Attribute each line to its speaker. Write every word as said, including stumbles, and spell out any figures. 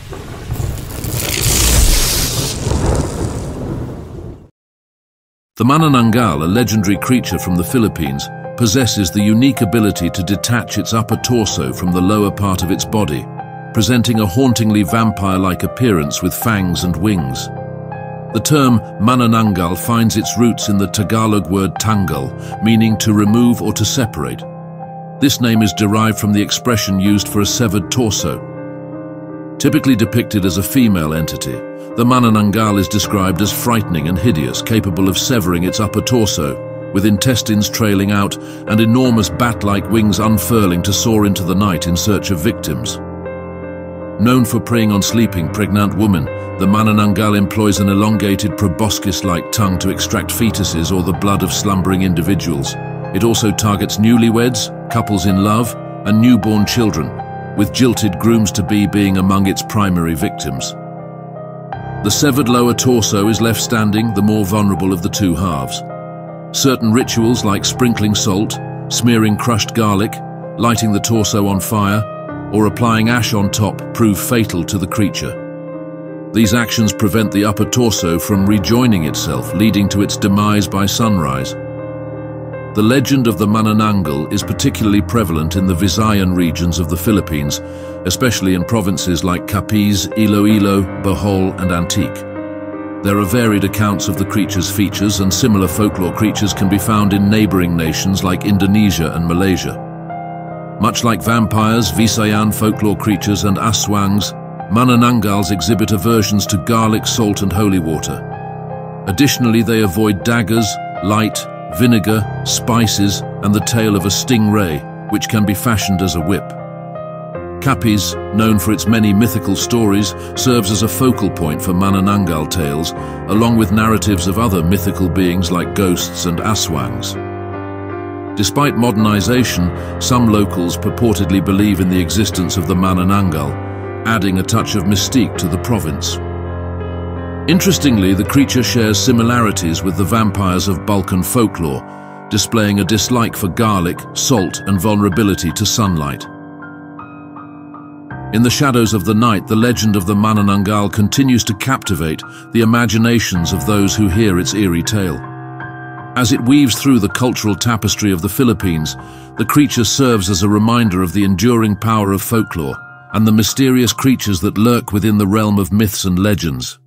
Speaker 1: The Manananggal, a legendary creature from the Philippines, possesses the unique ability to detach its upper torso from the lower part of its body, presenting a hauntingly vampire-like appearance with fangs and wings. The term Manananggal finds its roots in the Tagalog word tanggal, meaning to remove or to separate. This name is derived from the expression used for a severed torso. Typically depicted as a female entity, the Manananggal is described as frightening and hideous, capable of severing its upper torso, with intestines trailing out and enormous bat-like wings unfurling to soar into the night in search of victims. Known for preying on sleeping, pregnant women, the Manananggal employs an elongated proboscis-like tongue to extract fetuses or the blood of slumbering individuals. It also targets newlyweds, couples in love, and newborn children, with jilted grooms-to-be being among its primary victims. The severed lower torso is left standing, the more vulnerable of the two halves. Certain rituals like sprinkling salt, smearing crushed garlic, lighting the torso on fire, or applying ash on top prove fatal to the creature. These actions prevent the upper torso from rejoining itself, leading to its demise by sunrise. The legend of the Manananggal is particularly prevalent in the Visayan regions of the Philippines, especially in provinces like Capiz, Iloilo, Bohol, and Antique. There are varied accounts of the creature's features, and similar folklore creatures can be found in neighboring nations like Indonesia and Malaysia. Much like vampires, Visayan folklore creatures, and aswangs, Manananggals exhibit aversions to garlic, salt, and holy water. Additionally, they avoid daggers, light, vinegar, spices, and the tail of a stingray, which can be fashioned as a whip. Capiz, known for its many mythical stories, serves as a focal point for Manananggal tales, along with narratives of other mythical beings like ghosts and aswangs. Despite modernization, some locals purportedly believe in the existence of the Manananggal, adding a touch of mystique to the province. Interestingly, the creature shares similarities with the vampires of Balkan folklore, displaying a dislike for garlic, salt, and vulnerability to sunlight. In the shadows of the night, the legend of the Manananggal continues to captivate the imaginations of those who hear its eerie tale. As it weaves through the cultural tapestry of the Philippines, the creature serves as a reminder of the enduring power of folklore and the mysterious creatures that lurk within the realm of myths and legends.